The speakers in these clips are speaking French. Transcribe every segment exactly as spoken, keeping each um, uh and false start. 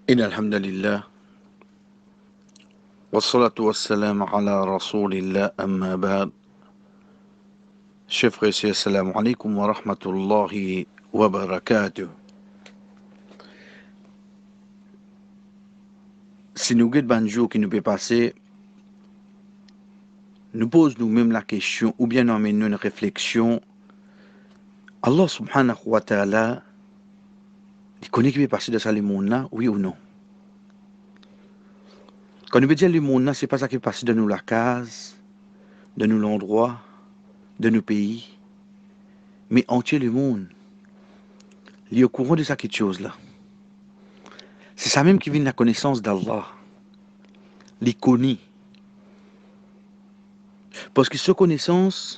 إن الحمد لله والصلاة والسلام على رسول الله أما بعد. Chers frères et sœurs, assalamu alaikum wa rahmatullahi wa barakatuh. Si nous guettons un jour qui nous peut passer, nous posons nous-mêmes la question, ou bien nous amenons une réflexion. Allah subhanahu wa ta'ala, il connaît qui peut passer de ça le monde, oui ou non? Quand nous veut dire le monde, c'est pas ça qui peut passer de nous la case, de nous l'endroit, de nos pays, mais entier le monde. Il est au courant de ça quelque chose là. C'est ça même qui vient de la connaissance d'Allah. Les connaît. Parce que cette connaissance,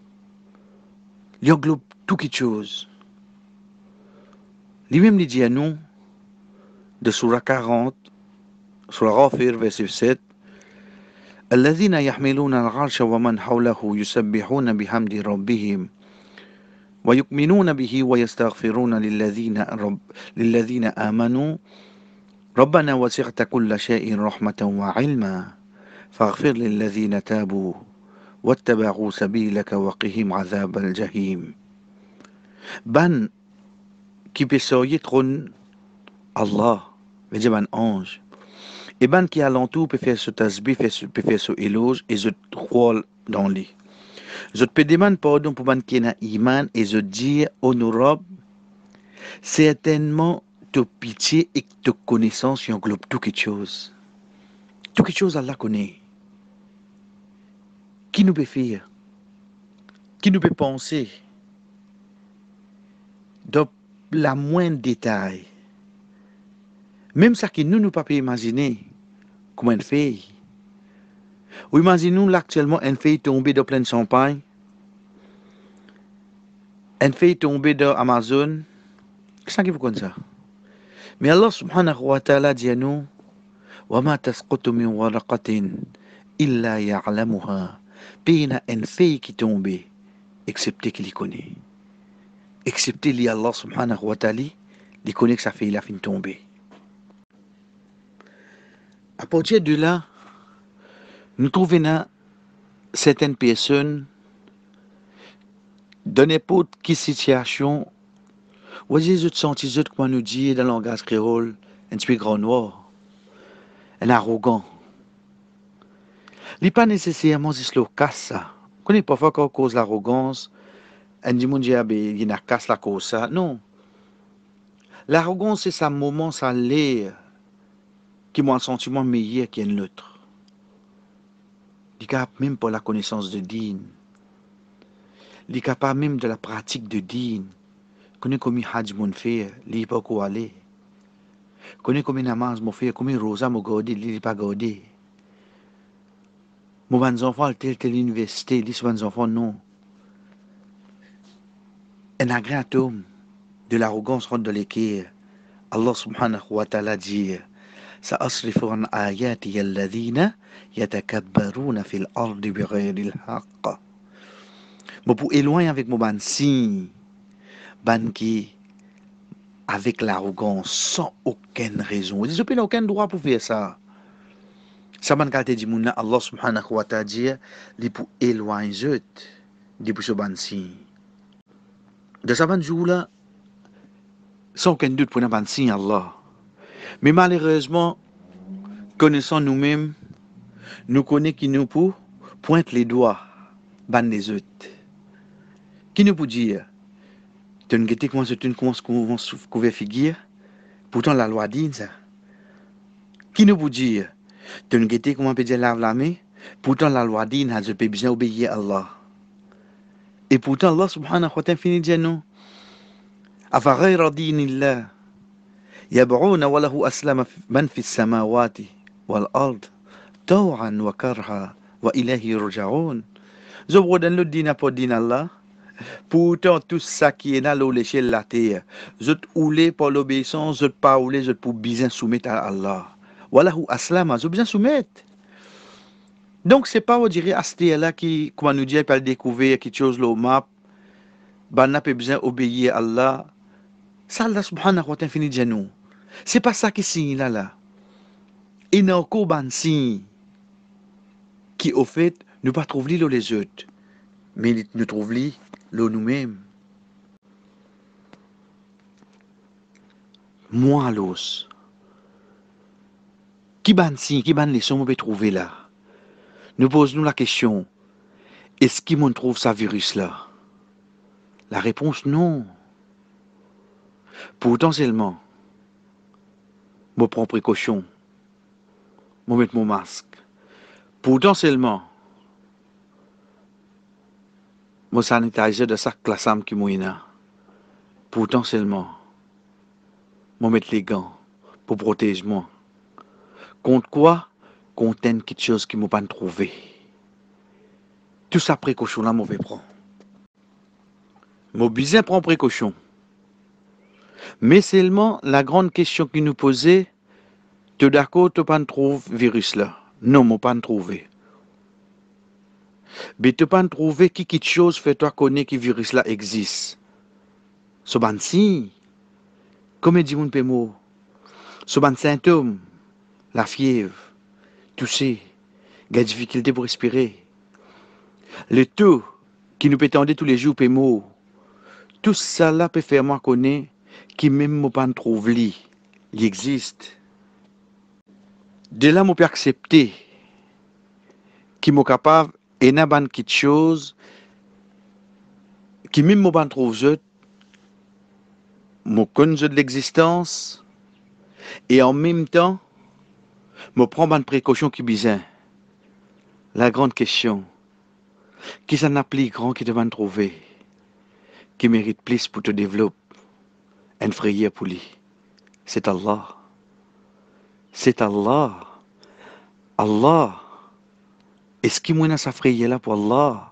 il englobe tout quelque chose. Lui-même dit à nous, de Surah quarante, Surah Ghafir, verset sept, الذين يحملون العرش ومن حوله يسبحون بحمد ربهم ويؤمنون به ويستغفرون للذين رب للذين آمنوا ربنا وسعت كل شيء رحمة وعلما فاغفر للذين تابوا واتبعوا سبيلك وقهم عذاب الجحيم. Ban qui peut soyer trône Allah, veut dire ban ange. Et ban qui alentour peut faire ce tasbih, peut faire ce éloge et je crois dans lui. Je te demande pardon pour ban qui n'a iman et je dis honorable, certainement ta pitié et ta connaissance qui englobe tout quelque chose. Tout quelque chose Allah connaît. Qui nous peut faire? Qui nous peut penser? Dans la moindre détail. Même ça que nous ne pouvons pas imaginer comment elle fait. Ou imaginons actuellement une fille tombée dans plein champagne. Une fille tombée dans Amazon. Qu'est-ce qui vous connaît ça? Mais Allah subhanahu wa ta'ala dit à nous, وَمَا تَسْقُطُ مِنْ وَرَقَةٍ إِلَّا يَعْلَمُهَا. Puis il y a une fille qui tombe, excepté qu'il y connaît. Excepté li Allah subhanahu wa ta'ala, il connaît que sa fille a fini tomber. À partir de là, nous trouvons là certaines personnes dans n'importe quelle situation, où ils ont senti, comment nous dire dans le langage créole, un petit peu grand noir, un arrogant. Il n'est pas nécessairement juste le casse ça. On connaît parfois qu'on cause l'arrogance, un dit mon Dieu, il y a casse la cause ça. Non. L'arrogance, c'est un moment, ça l'air qui m'a un sentiment meilleur qu'un autre. Il est capable même pour la connaissance de dîne. Il est capable même de la pratique de dîne. Connaît combien hajj mon fait, il n'est pas quoi aller. Connaît combien namaz mon fait, combien rosa mon garder, il n'est pas garder. Mon ban enfants, tel tel université, il ban enfants non. Un agréatome de l'arrogance rentre dans l'équerre. Allah subhanahu wa ta'ala dit سأصرف عن آياتي الذين يتكبرون في الأرض بغير الحق. Bon, pour éloigner avec mon ban signe, ban qui avec l'arrogance, sans aucune raison. Ils n'ont aucun droit pour faire ça. Ça ban qualité dit mon Allah subhanahu wa ta'ala dit, il pour éloigner de pour ce ban signe. De ce ban jour là, sans aucun doute pour un ban signe Allah. Mais malheureusement, connaissant nous-mêmes, nous connaissons qui nous pour pointe les doigts, ban les autres. Qui nous peut dire, tu ne sais comment c'est une commence couvert figure, pourtant la loi dit ça. Qui nous peut dire, tu ne sais comment peut dire lave la main, pourtant la loi dit ça, je peux bien obéir à Allah. Et pourtant Allah subhanahu wa ta'ala finit dire non. أفغير دين الله يبغون وله أسلم من في السماوات والأرض طوعا وكرها وإليه يرجعون. Je vous donne le din pour din Allah. Pourtant, tout ça qui est dans l'échelle de la terre, je oulé pour l'obéissance, je pas oulé, je pour bien soumettre à Allah. Wallahu aslama, je bien soumettre. Donc, c'est pas, on dirait, à ce là qui, comment nous dire, peut découvrir quelque chose, le map, ben, n'a pas besoin d'obéir à Allah. Ça, Allah subhanahu wa ta'ala finit de nous. C'est pas ça qui signe là là. Il n'y a aucun signe qui au fait ne pas trouver les autres, mais nous trouvons nous-mêmes. Moi l'os. Qui ban signe, qui ban leçon on peut trouver là? Nous posons la question, est-ce qu'il me trouve ce virus là? La réponse non. Potentiellement, je prends précaution, je mets mon masque. Potentiellement, je sanitiser de chaque classe qui mouina. Potentiellement, je mets les gants pour protéger moi. Contre quoi? Contre quelque chose qui ne m'a pas trouvé. Tout ça précaution là, je vais prendre. Je bien prendre précaution. Mais seulement la grande question qui nous posait, tu d'accord, tu pas trouver virus là? Non, je pas trouvé. Mais tu pas trouver qui quelque chose fait toi connaître que virus là existe. Ce ban signe, comme dit mon pémo, ce ban symptôme, la fièvre, tousser, la difficulté pour respirer, le taux qui nous peut tendre tous les jours pémo, tout ça là peut faire moi connaître qui même moi pas trouve li, il existe. De là moi peux accepter qui m'est capable et n'a ban quelque chose qui même moi pas trouve je moi connais de l'existence et en même temps me prends ban précaution qui bizarre. La grande question, qui s'en a plus grand qui te va trouver, qui mérite plus pour te développer, un frère pour lui. C'est Allah. C'est Allah. Allah. Est-ce qu'il m'a sa frère là pour Allah?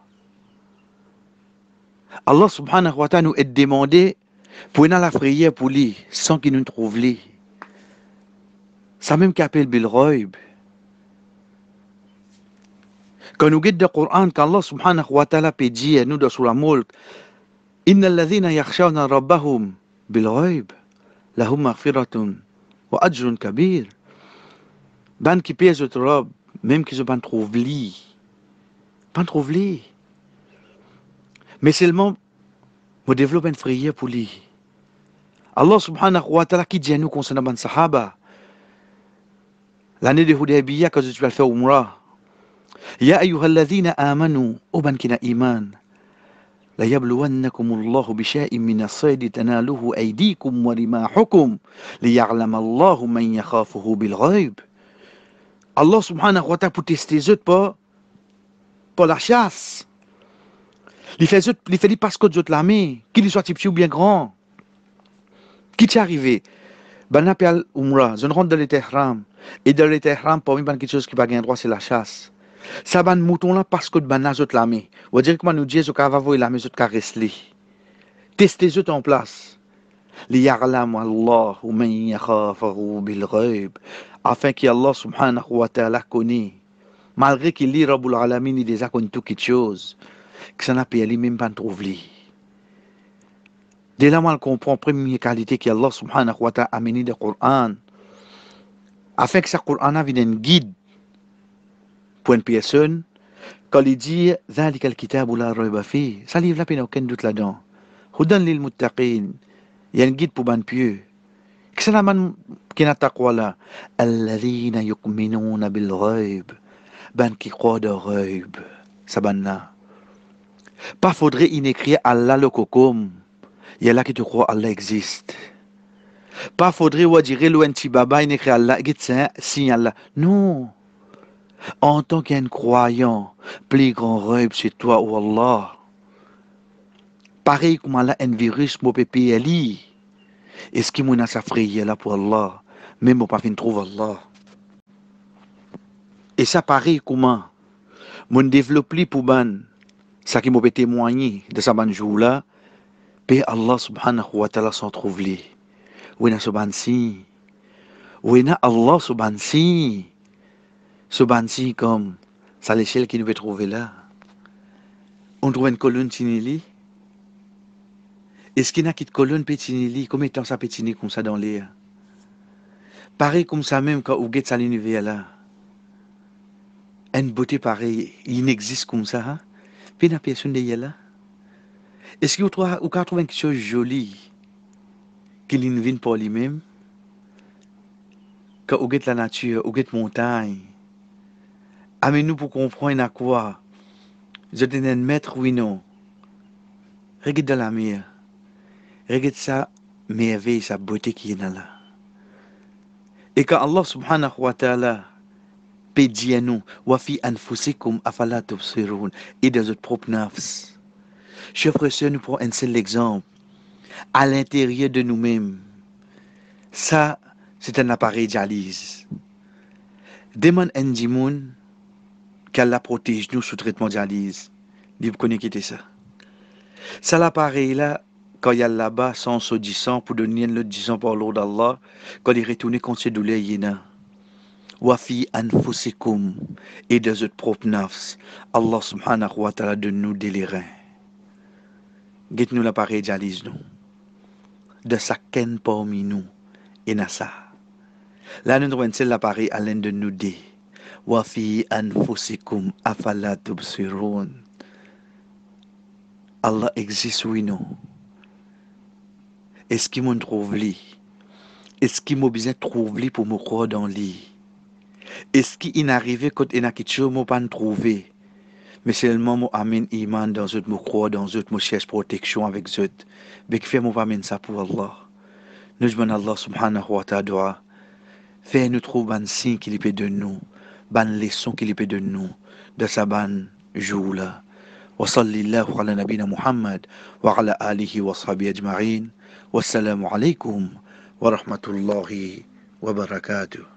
Allah subhanahu wa ta'ala nous a demandé pour nous la prière pour lui, sans qu'il nous trouve lui. Ça même qu'appelle Bilroib. Quand nous guide le Coran, quand Allah subhanahu wa ta'ala peut dire, nous dans la Mulk, Inna alladhina yakhshawna rabbahum bilghaib, lahum maghfiratun wa ajrun kabir. Dan qui pèse notre robe, même qu'ils ne pas trouve li. Pas trouve li. Mais seulement, on développe une frayeur pour lui. Allah subhanahu wa ta'ala qui dit à nous concernant les Sahaba, l'année de Hudaybiyah, quand tu vas faire Umrah, Ya ayyuhalladhina amanu, o ban kina iman, la yabluwannakum Allahu bisha'in min as-sayd tanaluhu aydikum wa rimahukum, liya'lama Allahu man yakhafuhu bil ghaib. Allah subhanahu wa ta'ala pour tester les autres pas, pas la chasse. Il fait il fait parce que d'autres l'armée, qu'il soit petit ou bien grand. Qui t'est arrivé? Ben appelle Umrah, je rentre dans l'Ihram. Et dans l'Ihram, pour moi, quelque chose qui va gagner droit, c'est la chasse. Ça ban mouton là parce que ben autres l'armée. On va dire comment nous dit que va voir l'armée autres caresse les. Testez les autres en place. Liya'lam Allah ou man yakhafuhu bil ghaib, afin qu'Allah subhanahu wa ta'ala connaît. Malgré qu'il lit Rabbul Alamin, il déjà connaît tout quelque chose. Que ça n'a pas lui même pas trouvé. Dès là, on comprend la première qualité qu'Allah subhanahu wa ta'ala a amené dans le Coran. Afin que ce Coran vienne un guide pour une personne, quand il dit ذلك الكتاب لا ريب فيه, ça livre la peine aucun doute là-dedans. Hudan lil muttaqin, il y a un guide pour ban pieux. Que ça n'a pas qui n'a taqwa là. Alladhina yu'minuna bil ghaib, ban qui croit de ghaib. Ça ban là. Pas faudrait y écrire Allah le cocom. Il y a là qui te croit Allah existe. Pas faudrait ou dire loin ti baba y écrire Allah existe si Allah. Non. En tant qu'un croyant, plus grand rêve c'est toi ou Allah. Pareil comme Allah un virus mo P P L I. Est-ce qu'il m'a sa frayeur là pour Allah? Même mon pas fin trouve Allah. Et ça pareil comment mon développe pour ban ça qui m'a témoigné de sa ban jour là. Pe Allah subhanahu wa ta'ala s'en trouve li. Oui na subhansi. Oui na Allah subhansi. Subhansi comme ça l'échelle qui nous veut trouver là. On trouve une colonne tinili. Est-ce qu'il y a une colonne pétinili? Combien de temps ça pétine comme ça dans l'air? Pareil comme ça même quand vous êtes à l'univers là. Une beauté pareille, il n'existe comme ça. Hein? Puis la personne de là. Est-ce que vous trouvez, vous trouvez quelque chose de joli qu'il ne vient pas lui-même? Quand vous êtes la nature, vous êtes montagne. Amenez-nous pour comprendre à quoi. Je êtes un maître, oui, non. Regarde dans la mer. Regarde sa merveille, sa beauté qui est là. Et quand Allah subhanahu wa ta'ala peut dire à nous, wa fi anfusikum afala tubsirun, et dans notre propre nafs. Chers frères et sœurs, nous prenons un seul exemple. À l'intérieur de nous-mêmes, ça, c'est un appareil dialyse. Demande un dimoun qu'elle la protège nous sous traitement dialyse. Vous connaissez qui ça? Ça, l'appareil-là, quand il y a là-bas, sans se disant, pour donner le disant par l'ordre d'Allah, quand il retourne contre ses douleurs, il y en a. Wafi anfusikum, et de votre propre nafs, Allah subhanahu wa ta'ala de nous délirer. Guette-nous l'appareil dialyse, nous. De chacun parmi nous, et na ça. Là, nous devons l'appareil à l'un de nous dire. Wafi anfusikum afala tubsirun. Allah existe, oui, non. Est-ce qu'il me trouve lui? Est-ce qu'il m'a besoin de trouver pour me croire dans lui? Est-ce qu'il est arrivé quand il y a quelque chose que je pas trouvé? Mais seulement moi amène iman dans eux, me croire dans eux, me cherche protection avec eux. Mais qui fait moi amène ça pour Allah? Nous demandons Allah subhanahu wa ta'ala. Fais nous trouver un signe qu'il peut de nous, une leçon qu'il peut de nous, de sa bonne jour là. وصلى الله على نبينا محمد وعلى آله وصحبه أجمعين والسلام عليكم ورحمة الله وبركاته.